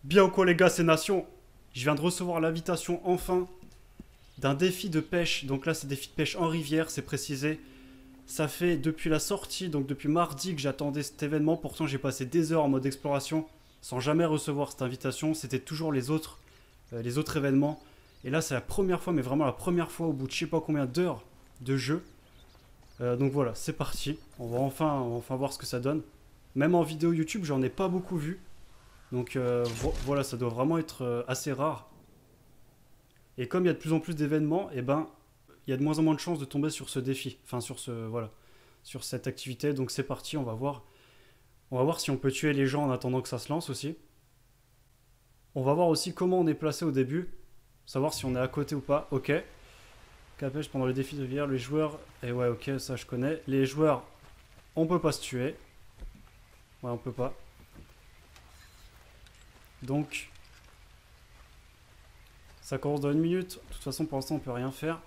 Bien quoi les gars, c'est Nation. Je viens de recevoir l'invitation enfin d'un défi de pêche. Donc là c'est défi de pêche en rivière, c'est précisé. Ça fait depuis la sortie, donc depuis mardi que j'attendais cet événement. Pourtant j'ai passé des heures en mode exploration sans jamais recevoir cette invitation. C'était toujours les autres événements. Et là c'est la première fois, mais vraiment la première fois au bout de je sais pas combien d'heures de jeu. Donc voilà, c'est parti. On va enfin voir ce que ça donne. Même en vidéo YouTube, j'en ai pas beaucoup vu. Donc voilà, ça doit vraiment être assez rare. Et comme il y a de plus en plus d'événements, et ben il y a de moins en moins de chances de tomber sur ce défi. Enfin sur ce voilà, sur cette activité. Donc c'est parti, on va voir. On va voir si on peut tuer les gens en attendant que ça se lance aussi. On va voir aussi comment on est placé au début. Savoir si on est à côté ou pas. Ok. Capèche pendant le défi de rivière, les joueurs. Et ouais, ok, ça je connais. Les joueurs, on peut pas se tuer. Ouais, on peut pas. Donc, ça commence dans une minute. De toute façon, pour l'instant, on peut rien faire.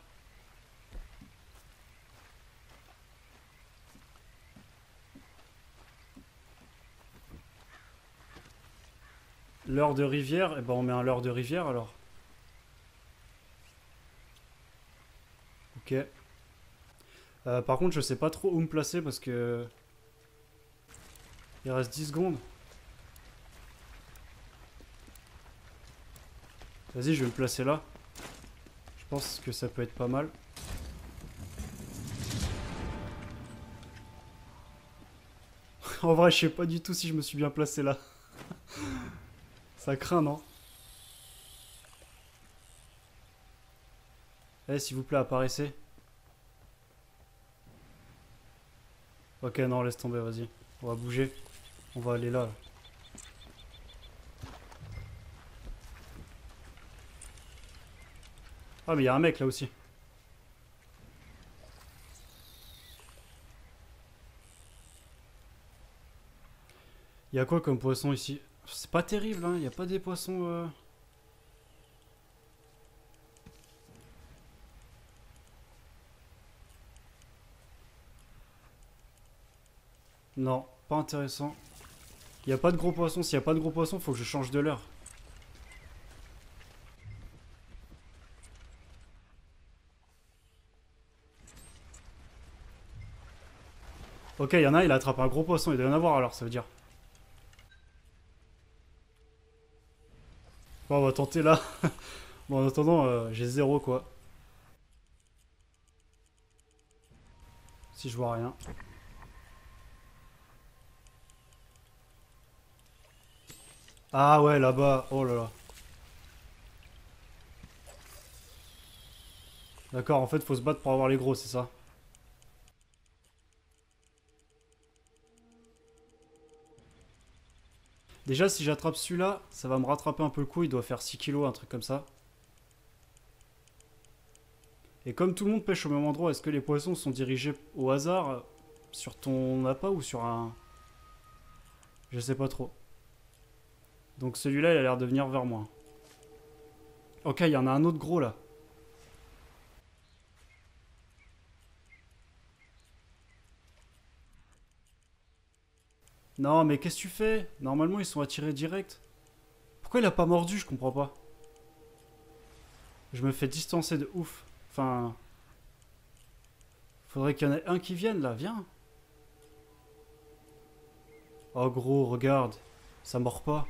L'heure de rivière, et ben on met un leurre de rivière alors. Ok. Par contre, je sais pas trop où me placer parce que il reste 10 secondes. Vas-y, je vais me placer là. Je pense que ça peut être pas mal. En vrai, je sais pas du tout si je me suis bien placé là. Ça craint, non? Eh, s'il vous plaît, apparaissez. Ok, non, laisse tomber, vas-y. On va bouger. On va aller là. Ah, mais il y a un mec là aussi. Il y a quoi comme poisson ici? C'est pas terrible, hein. Il n'y a pas des poissons. Non, pas intéressant. Il n'y a pas de gros poissons. S'il n'y a pas de gros poissons, faut que je change de l'heure. Ok, il y en a, il a attrapé un gros poisson. Il doit y en avoir alors, ça veut dire. Bon, on va tenter là. Bon, en attendant, j'ai zéro quoi. Si je vois rien. Ah ouais, là-bas. Oh là là. D'accord, en fait, faut se battre pour avoir les gros, c'est ça. Déjà, si j'attrape celui-là, ça va me rattraper un peu le coup. Il doit faire 6 kilos, un truc comme ça. Et comme tout le monde pêche au même endroit, est-ce que les poissons sont dirigés au hasard sur ton appât ou sur un... Je sais pas trop. Donc celui-là, il a l'air de venir vers moi. Ok, il y en a un autre gros là. Non, mais qu'est-ce que tu fais? Normalement, ils sont attirés direct. Pourquoi il a pas mordu? Je comprends pas. Je me fais distancer de ouf. Enfin... Faudrait qu'il y en ait un qui vienne là, viens. Oh gros, regarde. Ça mord pas.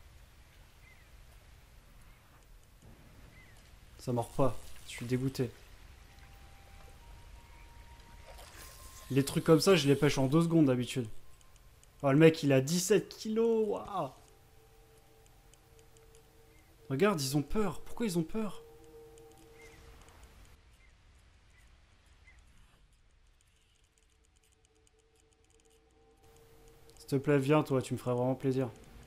Ça mord pas. Je suis dégoûté. Les trucs comme ça, je les pêche en 2 secondes d'habitude. Oh, le mec, il a 17 kilos. Waouh. Regarde, ils ont peur. Pourquoi ils ont peur? S'il te plaît, viens, toi, tu me ferais vraiment plaisir.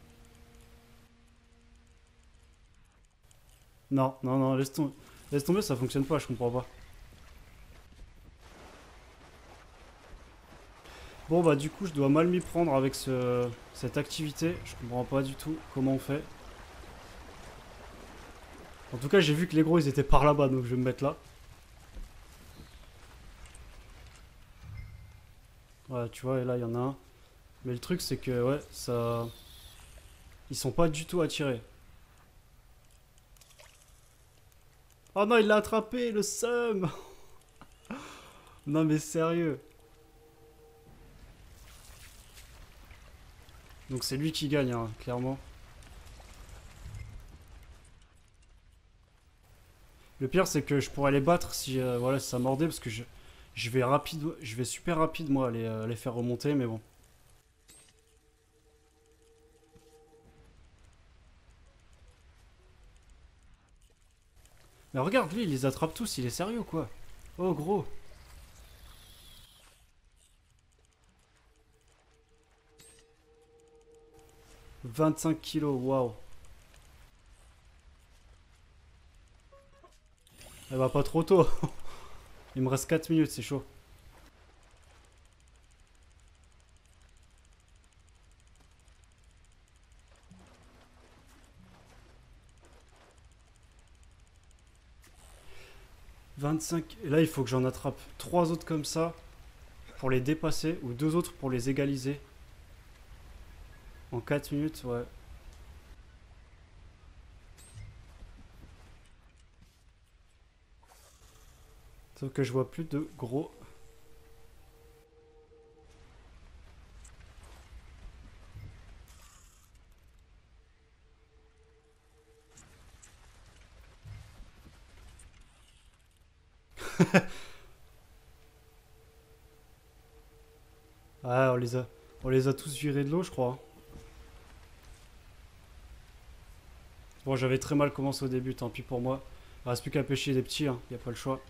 Non, non, non, laisse tomber. Laisse tomber, ça fonctionne pas, je comprends pas. Bon, bah, du coup, je dois mal m'y prendre avec cette activité. Je comprends pas du tout comment on fait. En tout cas, j'ai vu que les gros, ils étaient par là-bas, donc je vais me mettre là. Ouais, tu vois, et là, il y en a un. Mais le truc, c'est que, ouais, ça... Ils sont pas du tout attirés. Oh non, il l'a attrapé, le seum. Non mais sérieux. Donc c'est lui qui gagne, hein, clairement. Le pire c'est que je pourrais les battre si, voilà, si ça mordait parce que je vais rapide, je vais super rapide moi à les faire remonter, mais bon. Mais regarde lui, il les attrape tous, il est sérieux quoi. Oh gros. 25 kilos, waouh. Elle va pas trop tôt. Il me reste 4 minutes, c'est chaud. « 25... » Et là, il faut que j'en attrape 3 autres comme ça pour les dépasser, ou 2 autres pour les égaliser. En 4 minutes, ouais. Sauf que je vois plus de gros. Ah, on les a tous virés de l'eau, je crois. Bon, j'avais très mal commencé au début, tant pis pour moi. Il reste plus qu'à pêcher des petits, hein. Y a pas le choix.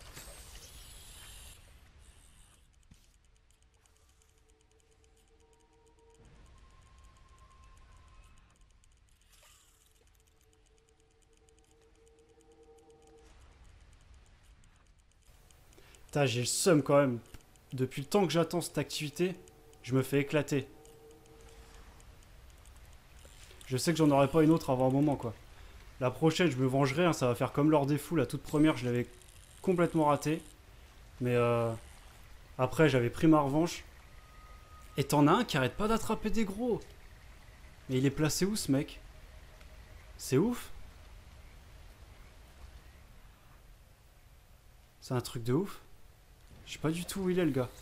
Putain, j'ai le seum quand même. Depuis le temps que j'attends cette activité, je me fais éclater. Je sais que j'en aurai pas une autre avant un moment, quoi. La prochaine, je me vengerai, hein, ça va faire comme lors des fous. La toute première, je l'avais complètement ratée. Mais après, j'avais pris ma revanche. Et t'en as un qui arrête pas d'attraper des gros. Mais il est placé où, ce mec? C'est ouf. C'est un truc de ouf. Je sais pas du tout où il est, le gars.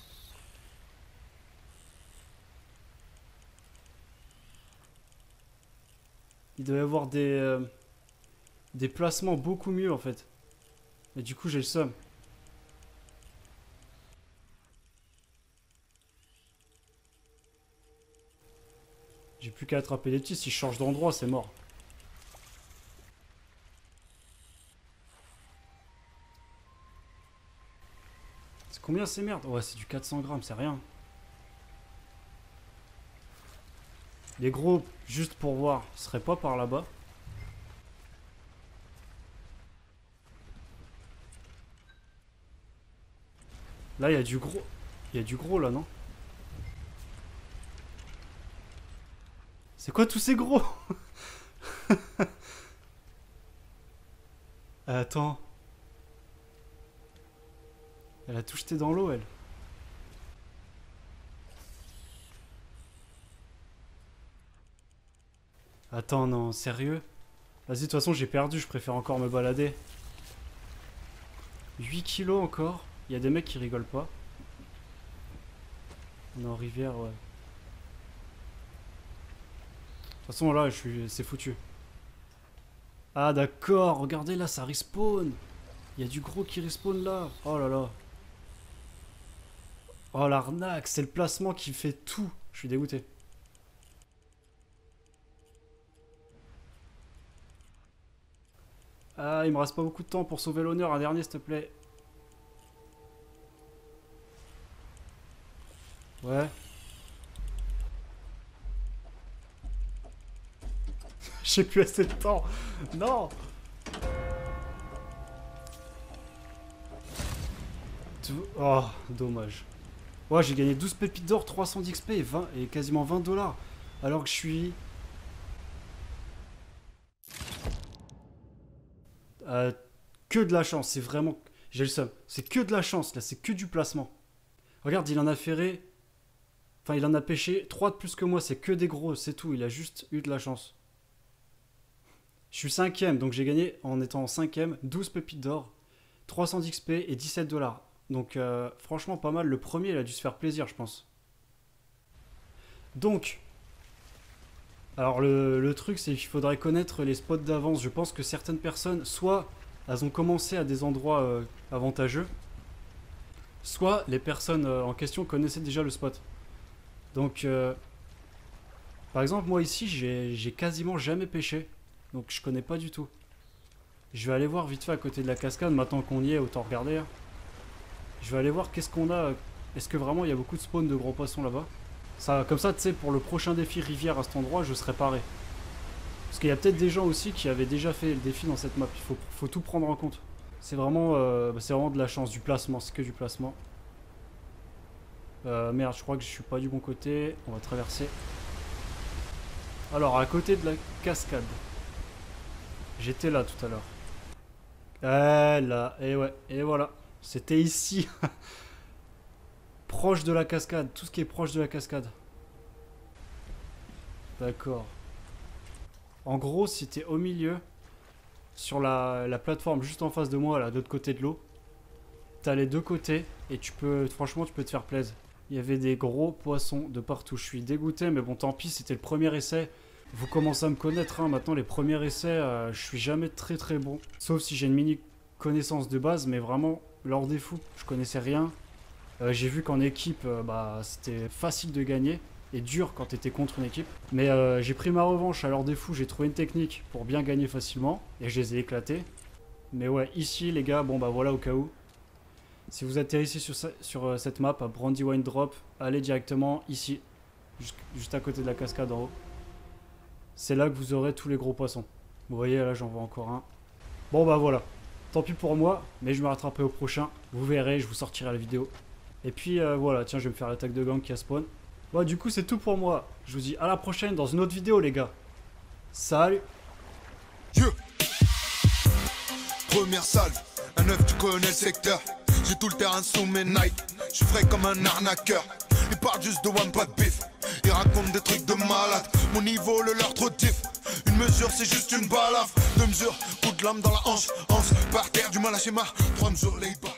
Il doit y avoir des placements beaucoup mieux, en fait. Et du coup, j'ai le seum. J'ai plus qu'à attraper les petits. Si je change d'endroit, c'est mort. C'est combien ces merdes? Ouais, c'est du 400 grammes, c'est rien. Les gros, juste pour voir, seraient pas par là-bas. Là, il y a du gros. Il y a du gros, là, non? C'est quoi tous ces gros? Attends. Elle a tout jeté dans l'eau, elle. Attends, non, sérieux? Vas-y, de toute façon, j'ai perdu, je préfère encore me balader. 8 kilos encore. Il y a des mecs qui rigolent pas. On est en rivière, ouais. De toute façon, là, c'est foutu. Ah, d'accord, regardez là, ça respawn. Il y a du gros qui respawn là. Oh là là. Oh l'arnaque, c'est le placement qui fait tout. Je suis dégoûté. Ah, il me reste pas beaucoup de temps pour sauver l'honneur. Un dernier, s'il te plaît. Ouais. J'ai plus assez de temps. Non. Oh, dommage. Ouais, j'ai gagné 12 pépites d'or, 300 d'XP et quasiment 20 dollars. Alors que je suis... que de la chance, c'est vraiment... J'ai le seum. C'est que de la chance, là, c'est que du placement. Regarde, il en a ferré... Enfin, il en a pêché 3 de plus que moi, c'est que des gros, c'est tout. Il a juste eu de la chance. Je suis 5ème, donc j'ai gagné en étant 5ème 12 pépites d'or, 300 d'XP et 17 $. Donc franchement pas mal. Le premier il a dû se faire plaisir je pense. Donc, alors le truc c'est qu'il faudrait connaître les spots d'avance. Je pense que certaines personnes, soit elles ont commencé à des endroits avantageux, soit les personnes en question connaissaient déjà le spot. Donc, par exemple moi ici j'ai quasiment jamais pêché. Donc je connais pas du tout. Je vais aller voir vite fait à côté de la cascade. Maintenant qu'on y est, autant regarder. Je vais aller voir qu'est-ce qu'on a. Est-ce que vraiment il y a beaucoup de spawns de gros poissons là-bas? Ça, comme ça, tu sais, pour le prochain défi rivière à cet endroit, je serai paré. Parce qu'il y a peut-être des gens aussi qui avaient déjà fait le défi dans cette map. Il faut tout prendre en compte. C'est vraiment de la chance, du placement. C'est que du placement. Merde, je crois que je suis pas du bon côté. On va traverser. Alors, à côté de la cascade. J'étais là tout à l'heure. Là, et ouais, et voilà. C'était ici. Proche de la cascade. Tout ce qui est proche de la cascade. D'accord. En gros, si t'es au milieu, sur la plateforme juste en face de moi, là, de l'autre côté de l'eau, t'as les deux côtés et franchement, tu peux te faire plaisir. Il y avait des gros poissons de partout. Je suis dégoûté, mais bon, tant pis, c'était le premier essai. Vous commencez à me connaître, hein. Maintenant les premiers essais, je suis jamais très très bon. Sauf si j'ai une mini connaissance de base, mais vraiment, l'or des fous, je connaissais rien. J'ai vu qu'en équipe, c'était facile de gagner et dur quand t'étais contre une équipe. Mais j'ai pris ma revanche à l'or des fous, j'ai trouvé une technique pour bien gagner facilement et je les ai éclatés. Mais ouais, ici les gars, bon bah voilà au cas où. Si vous atterrissez sur cette map à Brandywine Drop, allez directement ici, juste à côté de la cascade en haut. C'est là que vous aurez tous les gros poissons. Vous voyez, là j'en vois encore un. Bon bah voilà. Tant pis pour moi, mais je me rattraperai au prochain. Vous verrez, je vous sortirai la vidéo. Et puis voilà, tiens, je vais me faire l'attaque de gang qui a spawn. Bon, du coup, c'est tout pour moi. Je vous dis à la prochaine dans une autre vidéo, les gars. Salut. Première salve, un œuf, tu connais le secteur. J'ai tout le terrain sous mes Nike. Je suis frais comme un arnaqueur. Ils parlent juste de one, pas de bif. Ils racontent des trucs de malade. Mon niveau, le leur trop diff. Une mesure, c'est juste une balafre. 2 mesures, coup de lame dans la hanche. Par terre, du mal à schéma. 3 mesures, les bas.